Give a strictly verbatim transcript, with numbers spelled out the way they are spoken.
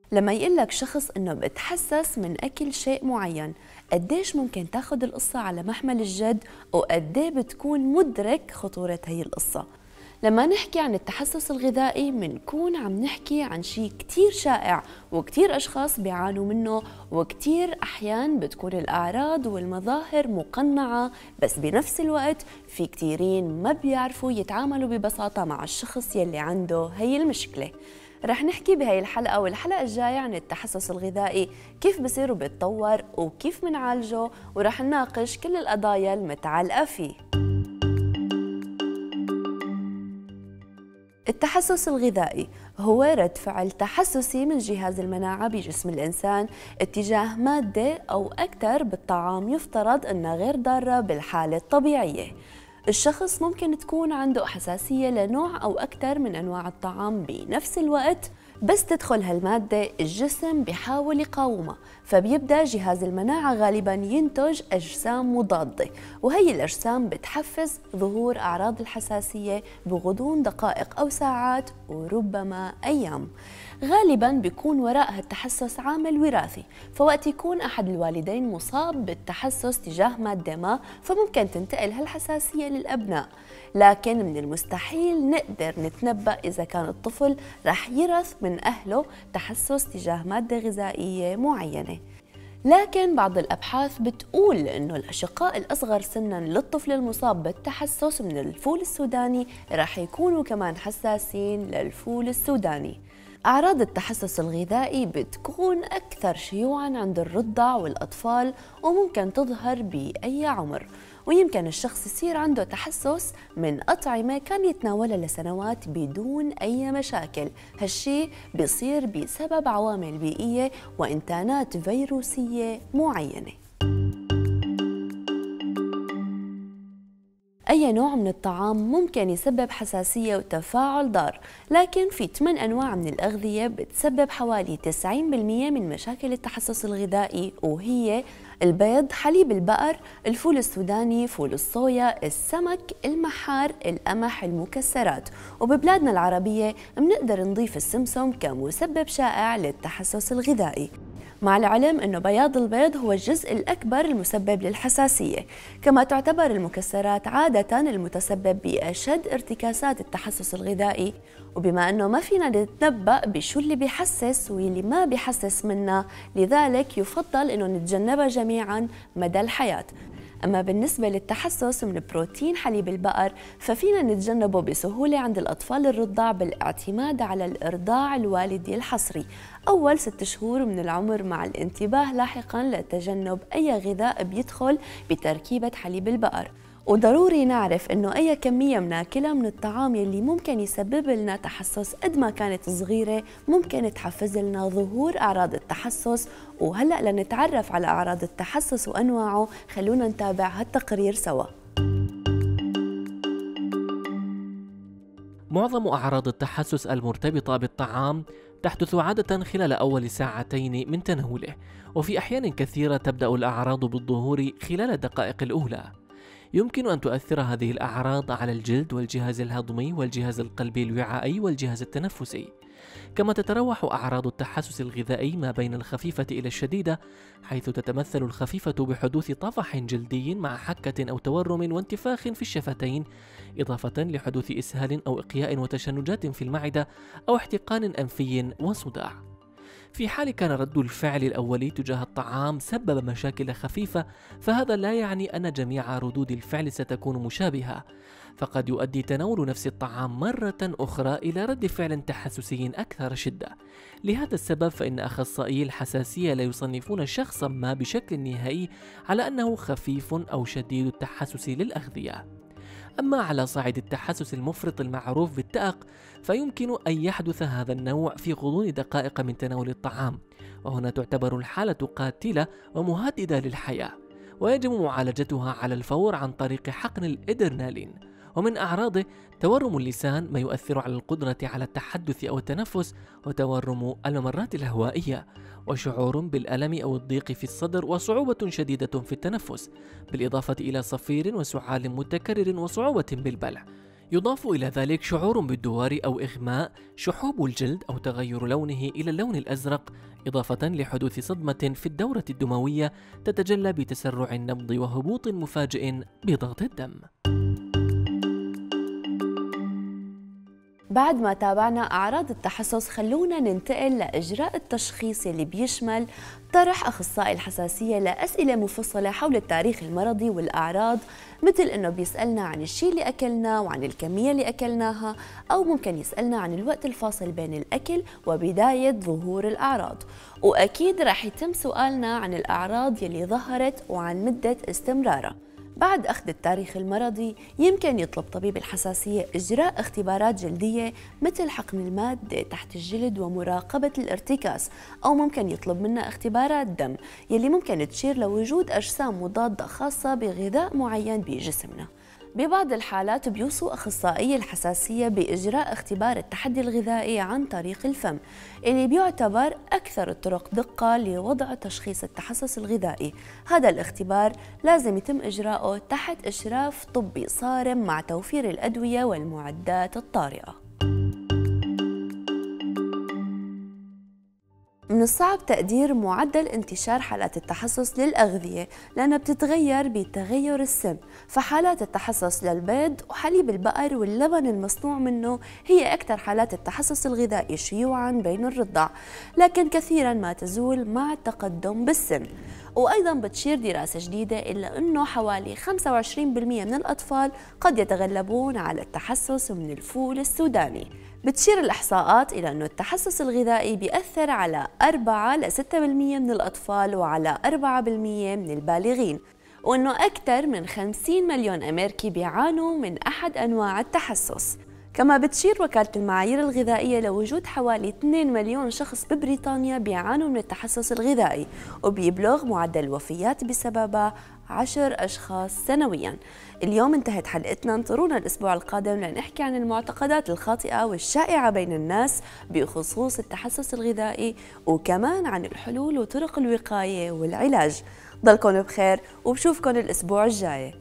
لما يقلك شخص إنه بتحسس من أكل شيء معين، قديش ممكن تاخد القصة على محمل الجد وقديه بتكون مدرك خطورة هي القصة. لما نحكي عن التحسس الغذائي منكون عم نحكي عن شيء كتير شائع وكتير أشخاص بيعانوا منه، وكتير أحيان بتكون الأعراض والمظاهر مقنعة، بس بنفس الوقت في كتيرين ما بيعرفوا يتعاملوا ببساطة مع الشخص يلي عنده هي المشكلة. رح نحكي بهاي الحلقة والحلقة الجاية عن التحسس الغذائي، كيف بصير وبيتطور وكيف منعالجه، ورح نناقش كل القضايا المتعلقة فيه. التحسس الغذائي هو رد فعل تحسسي من جهاز المناعة بجسم الإنسان اتجاه مادة أو أكثر بالطعام يفترض أنها غير ضارة بالحالة الطبيعية. الشخص ممكن تكون عنده حساسية لنوع أو أكثر من أنواع الطعام بنفس الوقت، بس تدخل هالمادة الجسم بيحاول يقاومها، فبيبدأ جهاز المناعة غالباً ينتج أجسام مضادة، وهي الأجسام بتحفز ظهور أعراض الحساسية بغضون دقائق أو ساعات وربما أيام. غالباً بيكون وراء هالتحسس عامل وراثي، فوقت يكون أحد الوالدين مصاب بالتحسس تجاه مادة ما فممكن تنتقل هالحساسية للأبناء، لكن من المستحيل نقدر نتنبأ إذا كان الطفل رح يرث من أهله تحسس تجاه مادة غذائية معينة. لكن بعض الأبحاث بتقول إنه الأشقاء الأصغر سناً للطفل المصاب بالتحسس من الفول السوداني رح يكونوا كمان حساسين للفول السوداني. أعراض التحسس الغذائي بتكون أكثر شيوعاً عند الرضع والأطفال، وممكن تظهر بأي عمر، ويمكن الشخص يصير عنده تحسس من أطعمة كان يتناولها لسنوات بدون أي مشاكل. هالشي بيصير بسبب عوامل بيئية وإنتانات فيروسية معينة. أي نوع من الطعام ممكن يسبب حساسية وتفاعل ضار، لكن في ثمان أنواع من الأغذية بتسبب حوالي تسعين بالمئة من مشاكل التحسس الغذائي، وهي البيض، حليب البقر، الفول السوداني، فول الصويا، السمك، المحار، القمح، المكسرات. وببلادنا العربية بنقدر نضيف السمسم كمسبب شائع للتحسس الغذائي، مع العلم أنه بياض البيض هو الجزء الأكبر المسبب للحساسية. كما تعتبر المكسرات عادة المتسبب بأشد ارتكاسات التحسس الغذائي، وبما أنه ما فينا نتنبأ بشو اللي بيحسس واللي ما بيحسس منا، لذلك يفضل أنه نتجنبها جميعاً مدى الحياة. أما بالنسبة للتحسس من بروتين حليب البقر ففينا نتجنبه بسهولة عند الأطفال الرضع بالاعتماد على الإرضاع الوالدي الحصري أول ست شهور من العمر، مع الانتباه لاحقاً لتجنب أي غذاء بيدخل بتركيبة حليب البقر. وضروري نعرف إنه أي كمية مناكلها من الطعام يلي ممكن يسبب لنا تحسس قد ما كانت صغيرة ممكن تحفز لنا ظهور أعراض التحسس. وهلأ لنتعرف على أعراض التحسس وأنواعه خلونا نتابع هالتقرير سوا. معظم أعراض التحسس المرتبطة بالطعام تحدث عادة خلال أول ساعتين من تناوله، وفي أحيان كثيرة تبدأ الأعراض بالظهور خلال الدقائق الأولى. يمكن أن تؤثر هذه الأعراض على الجلد والجهاز الهضمي والجهاز القلبي الوعائي والجهاز التنفسي. كما تتراوح أعراض التحسس الغذائي ما بين الخفيفة إلى الشديدة، حيث تتمثل الخفيفة بحدوث طفح جلدي مع حكة أو تورم وانتفاخ في الشفتين، إضافة لحدوث إسهال أو إقياء وتشنجات في المعدة أو احتقان أنفي وصداع. في حال كان رد الفعل الأولي تجاه الطعام سبب مشاكل خفيفة، فهذا لا يعني أن جميع ردود الفعل ستكون مشابهة، فقد يؤدي تناول نفس الطعام مرة أخرى إلى رد فعل تحسسي أكثر شدة. لهذا السبب فإن أخصائيي الحساسية لا يصنفون شخصا ما بشكل نهائي على أنه خفيف أو شديد التحسس للأغذية. أما على صعيد التحسس المفرط المعروف بالتأق، فيمكن أن يحدث هذا النوع في غضون دقائق من تناول الطعام، وهنا تعتبر الحالة قاتلة ومهددة للحياة، ويجب معالجتها على الفور عن طريق حقن الإدرنالين. ومن أعراضه تورم اللسان، ما يؤثر على القدرة على التحدث أو التنفس، وتورم الممرات الهوائية، وشعور بالألم أو الضيق في الصدر، وصعوبة شديدة في التنفس، بالإضافة إلى صفير وسعال متكرر وصعوبة بالبلع. يضاف إلى ذلك شعور بالدوار أو إغماء، شحوب الجلد أو تغير لونه إلى اللون الأزرق، إضافة لحدوث صدمة في الدورة الدموية تتجلى بتسرع النبض وهبوط مفاجئ بضغط الدم. بعد ما تابعنا أعراض التحسس، خلونا ننتقل لإجراء التشخيص اللي بيشمل طرح أخصائي الحساسية لأسئلة مفصلة حول التاريخ المرضي والأعراض، مثل إنه بيسألنا عن الشيء اللي أكلناه وعن الكمية اللي أكلناها، أو ممكن يسألنا عن الوقت الفاصل بين الأكل وبداية ظهور الأعراض. وأكيد رح يتم سؤالنا عن الأعراض يلي ظهرت وعن مدة استمرارها. بعد أخذ التاريخ المرضي يمكن يطلب طبيب الحساسية إجراء اختبارات جلدية مثل حقن المادة تحت الجلد ومراقبة الارتكاز، أو ممكن يطلب منا اختبارات دم يلي ممكن تشير لوجود أجسام مضادة خاصة بغذاء معين بجسمنا. ببعض الحالات بيوصوا أخصائي الحساسية بإجراء اختبار التحدي الغذائي عن طريق الفم، اللي بيعتبر أكثر الطرق دقة لوضع تشخيص التحسس الغذائي. هذا الاختبار لازم يتم إجراؤه تحت إشراف طبي صارم مع توفير الأدوية والمعدات الطارئة. من الصعب تقدير معدل انتشار حالات التحسس للأغذية لأنها بتتغير بتغير السن، فحالات التحسس للبيض وحليب البقر واللبن المصنوع منه هي أكثر حالات التحسس الغذائي شيوعاً بين الرضع، لكن كثيراً ما تزول مع التقدم بالسن. وأيضاً بتشير دراسة جديدة إلا أنه حوالي خمسة وعشرين بالمئة من الأطفال قد يتغلبون على التحسس من الفول السوداني. بتشير الإحصاءات إلى أن التحسس الغذائي بيأثر على أربعة إلى ستة بالمئة من الأطفال وعلى أربعة بالمئة من البالغين، وأنه أكثر من خمسين مليون أمريكي بيعانوا من أحد أنواع التحسس. كما بتشير وكالة المعايير الغذائية لوجود حوالي اثنين مليون شخص ببريطانيا بيعانوا من التحسس الغذائي، وبيبلغ معدل الوفيات بسببها عشر أشخاص سنوياً. اليوم انتهت حلقتنا، انطرونا الأسبوع القادم لنحكي عن المعتقدات الخاطئة والشائعة بين الناس بخصوص التحسس الغذائي، وكمان عن الحلول وطرق الوقاية والعلاج. ضلكن بخير وبشوفكن الأسبوع الجاي.